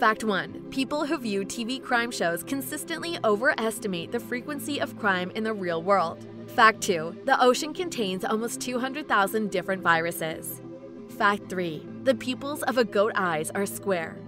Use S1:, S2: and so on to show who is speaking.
S1: Fact 1. People who view TV crime shows consistently overestimate the frequency of crime in the real world. Fact 2. The ocean contains almost 200,000 different viruses. Fact 3. The pupils of a goat's eyes are square.